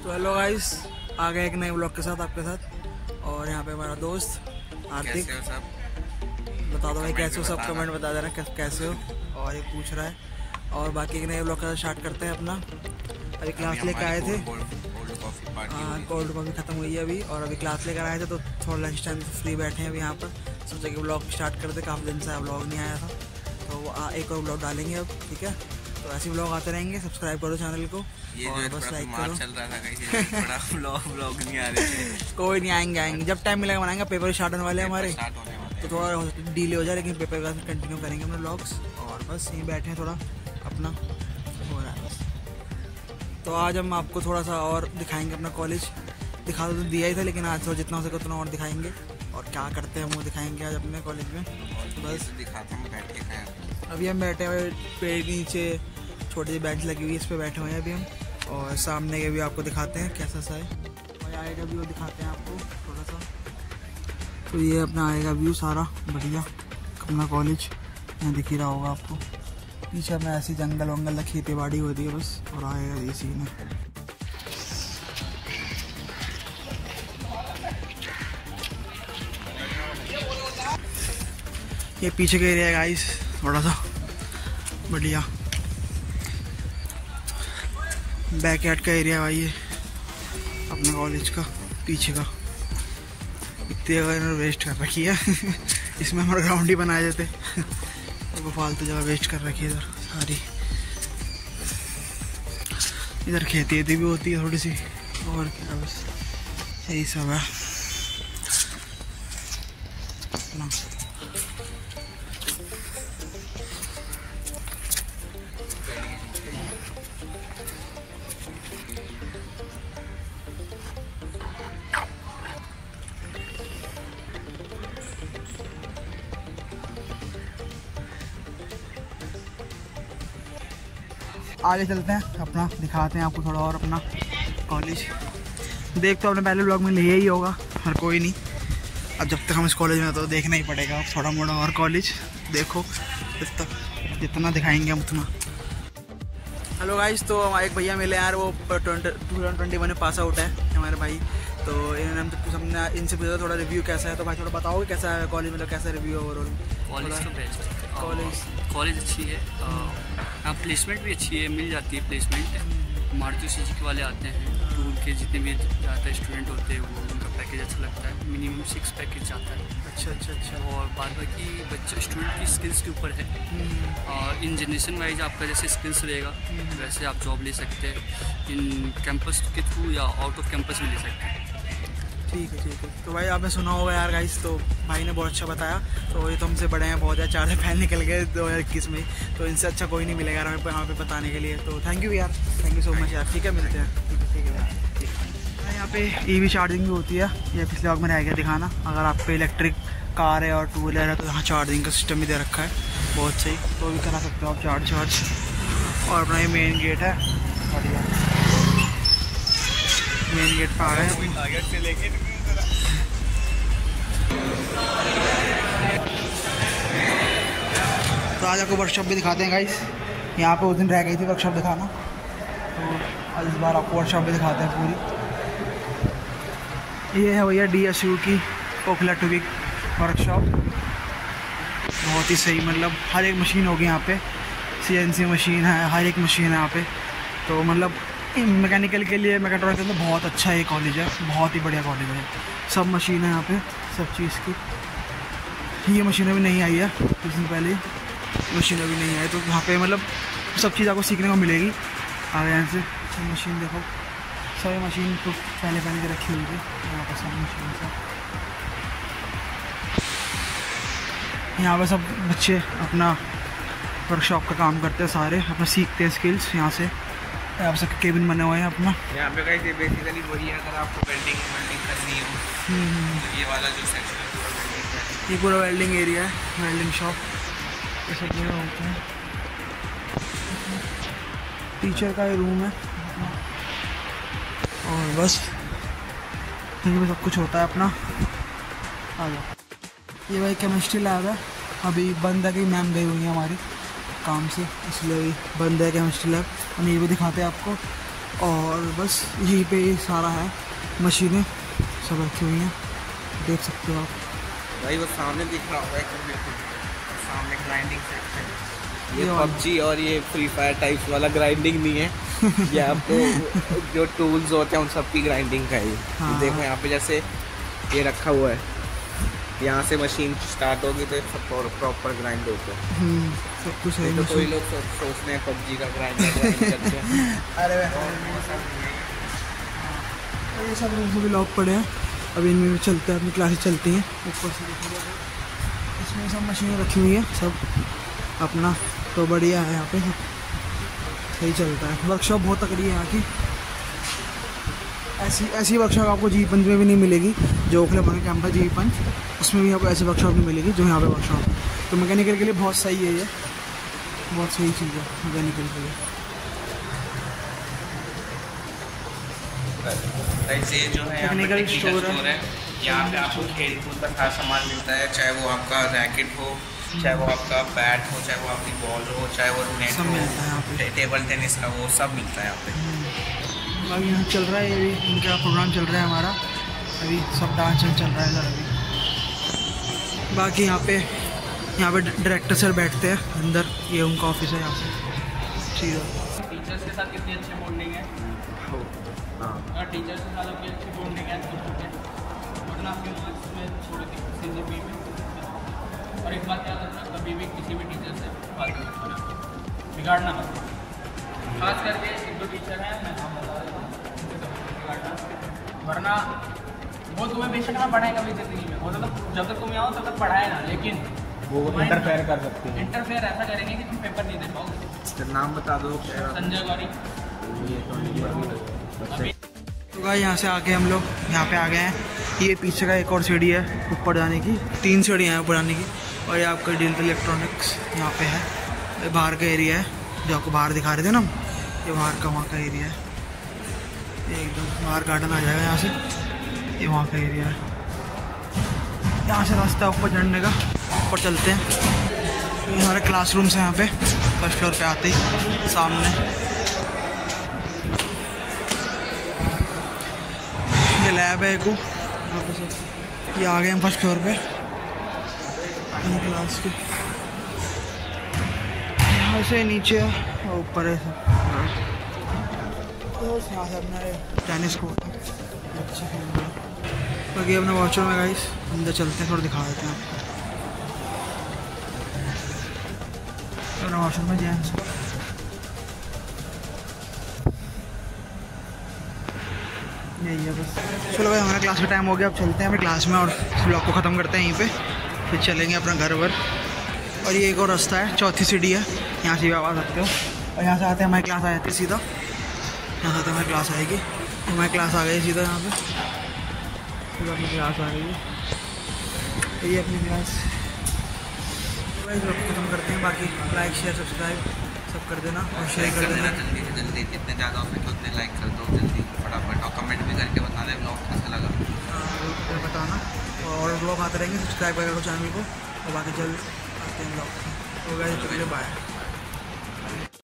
तो hello guys, आ गए एक नए ब्लॉग के साथ आपके साथ। और यहाँ पे हमारा दोस्त आर्थिक। बता दो भाई कैसे हो, सब कमेंट बता देना कैसे हो। और ये पूछ रहा है। और बाकी एक नए ब्लॉग के साथ स्टार्ट करते हैं अपना। अभी क्लास लेकर आए थे, हाँ कोल्ड कॉफ़ी ख़त्म हुई है अभी। और अभी क्लास लेकर आए थे तो थोड़ा लंच टाइम फ्री बैठे हैं अभी यहाँ पर। सोचा कि ब्लॉग स्टार्ट करते, काफ़ी दिन से ब्लॉग नहीं आया था तो एक और ब्लॉग डालेंगे अब, ठीक है। तो ऐसे ब्लॉग आते रहेंगे, सब्सक्राइब करो चैनल को और बस लाइक करो। चल रहा था कहीं बड़ा ब्लॉग नहीं आ रहे थे। कोई नहीं, आएंगे जब टाइम मिलेगा बनाएंगे। पेपर स्टार्ट होने वाले हैं हमारे, तो थोड़ा डिले हो जाए लेकिन पेपर का कंटिन्यू करेंगे अपने ब्लॉग्स। और बस यहीं बैठे हैं, थोड़ा अपना हो रहा है बस। तो आज हम आपको थोड़ा सा और दिखाएंगे अपना कॉलेज। दिखा तो दिया ही था लेकिन आज थोड़ा जितना हो सके उतना और दिखाएंगे। और क्या करते हैं वो दिखाएंगे आज अपने कॉलेज में। बस दिखाते हैं बैठ के खाएं। अभी हम बैठे हुए पेड़ के नीचे, छोटी सी बेंच लगी हुई है, इस पर बैठे हुए हैं अभी हम। और सामने के भी आपको दिखाते हैं कैसा सा है, और आएगा व्यू दिखाते हैं आपको थोड़ा सा। तो ये अपना आएगा व्यू सारा बढ़िया अपना कॉलेज, यहाँ दिख ही रहा होगा आपको। पीछे अपना ऐसी जंगल वंगल खेती बाड़ी होती है बस। और आएगा ये सीन है। ये पीछे का एरिया है गाइस, थोड़ा सा बढ़िया बैकयार्ड का एरिया भाई ये अपने कॉलेज का पीछे का। इतनी जगह वेस्ट कर रखी है इसमें हमारा ग्राउंड ही बनाए जाते तो फालतू जगह वेस्ट कर रखी है इधर सारी। इधर खेती भी होती है थोड़ी सी, और क्या बस यही सब है ना। आगे चलते हैं, अपना दिखाते हैं आपको थोड़ा और अपना कॉलेज। देख तो आपने पहले ब्लॉग में लिया ही होगा, हर कोई नहीं। अब जब तक हम इस कॉलेज में तो देखना ही पड़ेगा थोड़ा मोड़ा और कॉलेज। देखो जितना दिखाएंगे हम उतना। हेलो गाइस, तो हमारे एक भैया मिले यार, वो 2021 में पास आउट है हमारे भाई। तो हमने इनसे पूछा थोड़ा रिव्यू कैसा है। तो भाई थोड़ा बताओगे कैसा है कॉलेज, मतलब कैसा रिव्यू ओवरऑल? कॉलेज तो बेस्ट है, कॉलेज अच्छी है। यहाँ प्लेसमेंट भी अच्छी है, मिल जाती है प्लेसमेंट। मारुति सुजुकी वाले आते हैं, तो उनके जितने भी ज़्यादा स्टूडेंट होते हैं वो उनका पैकेज अच्छा लगता है। मिनिमम 6 पैकेज जाता है। अच्छा। और बाद बाकी बच्चे स्टूडेंट की स्किल्स के ऊपर है। और इन जनरेशन वाइज आपका जैसे स्किल्स रहेगा वैसे आप जॉब ले सकते हैं, इन कैंपस के थ्रू या आउट ऑफ कैंपस भी ले सकते हैं। ठीक है। तो भाई आपने सुना होगा यार गाइस, तो भाई ने बहुत अच्छा बताया। तो ये तो हमसे बड़े हैं बहुत, 4 से फैन निकल गए 2021 में। तो इनसे अच्छा कोई नहीं मिलेगा हमें यहाँ पे बताने के लिए। तो थैंक यू यार, थैंक यू सो मच यार। ठीक है, मिलते हैं। ठीक है यार। यहाँ पे EV चार्जिंग भी होती है, ये पिछले ब्लॉग में रह गया दिखाना। अगर आप पे इलेक्ट्रिक कार है और 2 व्हीलर है तो यहाँ चार्जिंग का सिस्टम भी दे रखा है, बहुत सही। तो भी करा सकते हो आप चार्ज। और अपना ये मेन गेट है, बढ़िया मेन गेट पर आ गए। तो आज आपको वर्कशॉप भी दिखाते हैं गाइस। यहाँ पे उस दिन रह गई थी वर्कशॉप दिखाना, तो आज इस बार आपको वर्कशॉप भी दिखाते हैं पूरी। ये है भैया DSU की ओखला टूबिक वर्कशॉप, बहुत ही सही। मतलब हर एक मशीन होगी यहाँ पे, CNC मशीन है, हर एक मशीन है यहाँ पे। तो मतलब मैकेनिकल के लिए, मैकेट्रॉनिक के लिए बहुत अच्छा ये कॉलेज है, बहुत ही बढ़िया कॉलेज है। सब मशीन है यहाँ पे, सब चीज़ की। ये मशीन अभी नहीं आई है, कुछ दिन पहले मशीन अभी नहीं आई। तो यहाँ पे मतलब सब चीज़ आपको सीखने को मिलेगी। आगे यहाँ से मशीन देखो, सभी मशीन तो पहले के रखी हुई थी यहाँ पर, सब मशीन सब। यहाँ पे सब बच्चे अपना वर्कशॉप का काम करते हैं, सारे अपना सीखते हैं स्किल्स यहाँ से। यहाँ पर सब केबिन बने हुए हैं अपना। यहाँ पे गाइस बेसिकली वही है, अगर आपको वेल्डिंग करनी हो तो ये वाला जो सेक्शन है ये पूरा वेल्डिंग एरिया है, वेल्डिंग शॉप ये सब जगह होते हैं। टीचर का ये रूम है और बस यहीं पे सब कुछ होता है अपना। आ जाओ। ये भाई केमिस्ट्री लैब है, अभी बंद है कि मैम गई हुई है हमारी काम से, इसलिए बंद है केमिस्ट्री लैब। हम ये भी दिखाते हैं आपको। और बस यहीं पे सारा है, मशीनें सब रखी हुई हैं, देख सकते हो आप भाई। वो सामने दिख रहा होगा सामने ग्राइंडिंग सेक्शन। ये वाला। PUBG और ये फ्री फायर टाइप्स वाला ग्राइंडिंग नहीं है, ये आपको जो टूल्स होते हैं उन सब की ग्राइंडिंग का है। हाँ। देखो यहाँ पे जैसे ये रखा हुआ है, यहाँ से मशीन स्टार्ट होगी तो सब प्रॉपर ग्राइंड होता है। सब कुछ है। तो कोई लोग सोचते हैं PUBG का ग्राइंड करते हैं। अरे ये सब रूम भी लॉक पड़े हैं, अभी इनमें भी चलते हैं, अपनी क्लासेस चलती हैं। ऊपर से इसमें सब मशीनें रखी हुई हैं सब अपना, तो बढ़िया है यहाँ पे, सही चलता है। वर्कशॉप बहुत तकड़ी है यहाँ की, ऐसी वर्कशॉप आपको G5 में भी नहीं मिलेगी। जो ओखले बने कैंप है G5, उसमें भी आपको ऐसी वर्कशॉप नहीं मिलेगी जो यहाँ पे वर्कशॉप है। तो मैकेनिकल के लिए बहुत सही है, ये बहुत सही चीज़ है मैकेनिकल के लिए। ऐसे जो है टेक्निकल स्टोर है, यहाँ पे आपको खेल कूद का सारा सामान मिलता है, चाहे वो आपका रैकेट हो, चाहे वो आपका बैट हो, चाहे वो आपकी बॉल हो, चाहे वो नेट सब मिलता है यहाँ पे। टेबल टेनिस का वो सब मिलता है यहाँ पे। बाकी यहाँ चल रहा है, ये भी इनका प्रोग्राम चल रहा है हमारा, अभी सब डांस चल रहा है इधर अभी। बाकी यहाँ पे डायरेक्टर सर बैठते हैं अंदर, ये उनका ऑफिस है यहाँ से सीधा। टीचर्स के साथ कितनी अच्छी बॉन्डिंग है, टीचर्स के साथ आपकी अच्छी बॉन्डिंग है, वरना आपके मार्क्स में थोड़ी CGPA में। और एक बात याद रखना, कभी भी किसी भी टीचर से बात नहीं करना, बिगाड़ना मत। खास करके एक दो टीचर हैं, मैं नाम बता रहा हूँ, बिगाड़ना, वरना वो तुम्हें बेशक ना पढ़ाएगा भी ज़िंदगी में, वो तो जब तक तुम आओ तब तक पढ़ाए ना, लेकिन वो इंटरफेयर कर सकते हैं। इंटरफेयर ऐसा करेंगे कि तुम पेपर नहीं दे पाओगे। नाम बता दो। संजय गौरी। तो भाई यहाँ से आके हम लोग यहाँ पे आ गए हैं, ये पीछे का एक और सीढ़ी है ऊपर जाने की, 3 सीढ़ियाँ हैं ऊपर जाने की। और ये आपका डिजिटल इलेक्ट्रॉनिक्स यहाँ पे है, ये बाहर का एरिया है जो आपको बाहर दिखा रहे थे ना, ये बाहर का वहाँ का एरिया है, ये एकदम बाहर गार्डन आ जाएगा यहाँ से, ये वहाँ का एरिया है। यहाँ से रास्ता ऊपर चढ़ने का, ऊपर चलते हैं। ये हमारे क्लासरूम्स हैं यहाँ पे, फर्स्ट फ्लोर पे आते ही सामने ये लैब है को यहाँ पे से। ये आ गए हम फर्स्ट फ्लोर पे क्लास के, यहाँ से नीचे और ऊपर है तो यहाँ से अपना टेनिस कोर्ट है, अच्छा खेल रहा है। बाकी अपना वॉशरूम है गाइस, अंदर चलते हैं, थोड़ा दिखा देते हैं आपको। अपना वॉशरूम में जेंट्स, यही है बस। चलो भाई हमारा क्लास का टाइम हो गया, अब चलते हैं अपने क्लास में और ब्लॉग को ख़त्म करते हैं यहीं पे, फिर चलेंगे अपना घर वर। और ये एक और रास्ता है, चौथी सीढ़ी है, यहाँ से भी आप आ सकते हो। और यहाँ से आते हैं हमारी क्लास आ जाती है सीधा, यहाँ से आते हमारी क्लास आएगी, हमारी क्लास आ गई सीधा यहाँ पे, फिर अपनी क्लास आ रही है, ये अपनी क्लास। भाई ब्लॉग को ख़त्म करते हैं, बाकी लाइक शेयर सब्सक्राइब सब कर देना और शेयर कर देना जल्दी से जल्दी, जितने ज़्यादा हो सके उतने लाइक कर दो जल्दी फटाफट, और कमेंट भी करके बता दें ब्लॉग कैसा लगा बताना। और ब्लॉग आते रहेंगे, सब्सक्राइब करेगा चैनल को, और बाकी जल्द आते हैं ब्लॉग। तो गाइस बाय।